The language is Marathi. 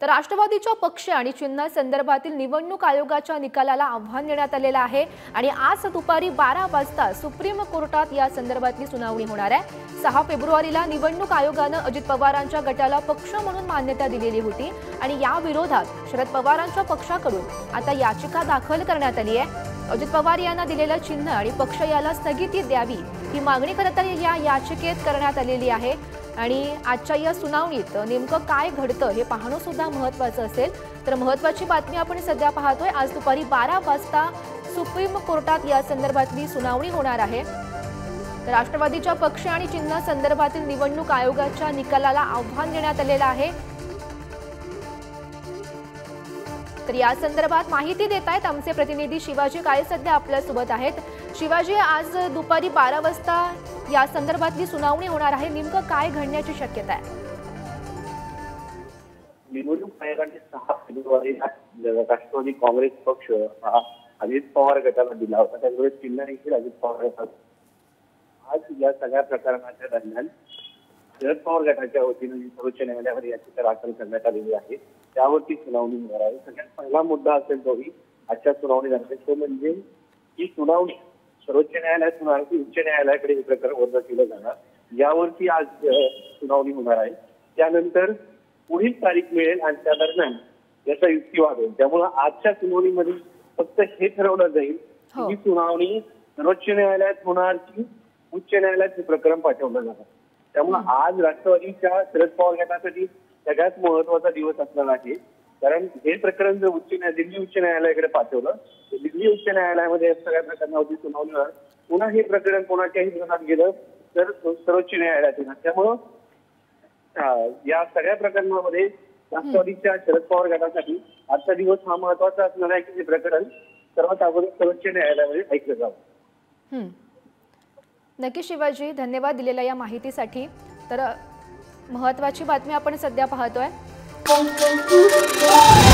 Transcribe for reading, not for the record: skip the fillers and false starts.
तर राष्ट्रवादीच्या पक्ष आणि चिन्ह संदर्भातील निवडणूक आयोगाच्या निकालाला आव्हान देण्यात आलेलं आहे आणि आज दुपारी 12 वाजता सुप्रीम कोर्टात या संदर्भातली सुनावणी होणार आहे। 6 फेब्रुवारीला निवडणूक आयोगाने अजित पवारांच्या गटाला पक्ष म्हणून मान्यता दिलेली होती आणि या विरोधात शरद पवारांच्या पक्षाकडून आता याचिका दाखल करण्यात आली आहे। अजित पवार यांना दिलेलं चिन्ह आणि पक्ष याला स्थगिती द्यावी ही मागणी खरं तर या याचिकेत करण्यात आलेली आहे आणि आजच्या या सुनावणीत नेमकं काय घडतं हे पाहणं सुद्धा महत्त्वाचं असेल। तर महत्त्वाची बातमी आपण सध्या पाहतोय, आज दुपारी 12 वाजता सुप्रीम कोर्टात या संदर्भातली सुनावणी होणार आहे। तर राष्ट्रवादीच्या पक्ष आणि चिन्ह संदर्भातील निवडणूक आयोगाच्या निकालाला आव्हान देण्यात आलेलं आहे। तर या संदर्भात माहिती देत आहेत आमचे प्रतिनिधी शिवाजी काळे सध्या आपल्या सोबत आहेत। शिवाजी, आज दुपारी 12 वाजता या संदर्भातली सुनावणी होणार आहे, नेमकं काय घडण्याची शक्यता आहे? निवडणूक आयोगाने 6 फेब्रुवारीला राष्ट्रवादी काँग्रेस पक्ष हा अजित पवार गटाला दिला होता, त्यामुळे चिन्ह देखील अजित पवार गटाला। आज या सगळ्या प्रकरणाच्या दरम्यान शरद पवार गटाच्या वतीने सर्वोच्च न्यायालयावर याचिका दाखल करण्यात आलेली आहे, त्यावरती सुनावणी होणार आहे। सगळ्यात पहिला मुद्दा असेल तोही आजच्या सुनावणी दरम्यान, तो म्हणजे ही सुनावणी सर्वोच्च न्यायालयात होणार की उच्च न्यायालयाकडे हे प्रकरण वर्ग केलं जाणार, यावरती आज सुनावणी होणार आहे। त्यानंतर पुढील तारीख मिळेल आणि त्या दरम्यान याचा युक्तिवाद होईल। त्यामुळे आजच्या सुनावणीमध्ये फक्त हे ठरवलं जाईल की ही सुनावणी सर्वोच्च न्यायालयात होणार की उच्च न्यायालयात हे प्रकरण पाठवलं जाणार। त्यामुळे आज राष्ट्रवादीच्या शरद पवार गटासाठी सगळ्यात महत्वाचा दिवस असणार आहे, कारण हे प्रकरण जर दिल्ली उच्च न्यायालयाकडे पाठवलं तर दिल्ली उच्च न्यायालयामध्ये या सगळ्या प्रकरणावरती सुनावणी होणार। पुन्हा हे प्रकरण कोणाच्याही विरोधात गेलं तर सर्वोच्च न्यायालयात येणार। त्यामुळं या सगळ्या प्रकरणामध्ये राष्ट्रवादीच्या शरद पवार गटासाठी आजचा दिवस हा महत्वाचा असणार आहे की हे प्रकरण सर्वात अगोदर सर्वोच्च न्यायालयामध्ये ऐकलं जावं। नक्की शिवाजी, धन्यवाद दिलेल्या या माहितीसाठी। तर महत्त्वाची बातमी आपण सध्या पाहतोय।